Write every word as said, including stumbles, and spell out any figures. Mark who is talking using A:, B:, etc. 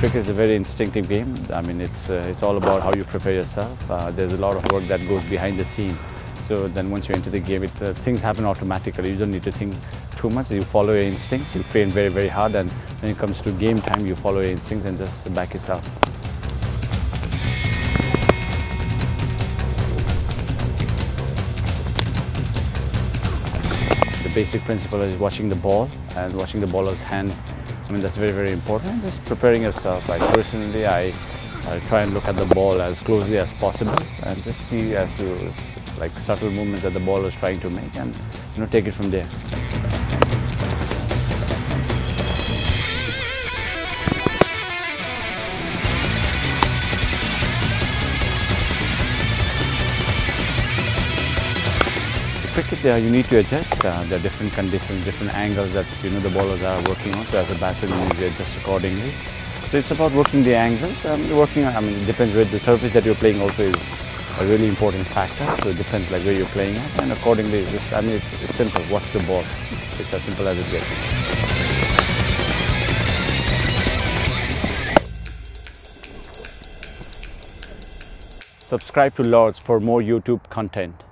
A: cricket is a very instinctive game. I mean, it's uh, it's all about how you prepare yourself. Uh, there's a lot of work that goes behind the scene. So then once you enter the game, it, uh, things happen automatically. You don't need to think too much. You follow your instincts. You train very, very hard, and when it comes to game time, you follow your instincts and just back yourself. The basic principle is watching the ball and watching the bowler's hand. I mean, that's very, very important. And just preparing yourself. Like personally, I, I try and look at the ball as closely as possible and just see as to like subtle movements that the bowler is trying to make, and you know, take it from there. Cricket, uh, you need to adjust. Uh, there are different conditions, different angles that you know the bowlers are working on. So as a batsman, you need to adjust accordingly. So it's about working the angles. Um, working, I mean, it depends where the surface that you're playing also is a really important factor. So it depends like where you're playing at, and accordingly, it's just, I mean, it's, it's simple. Watch the ball. It's as simple as it gets. Subscribe to Lords for more YouTube content.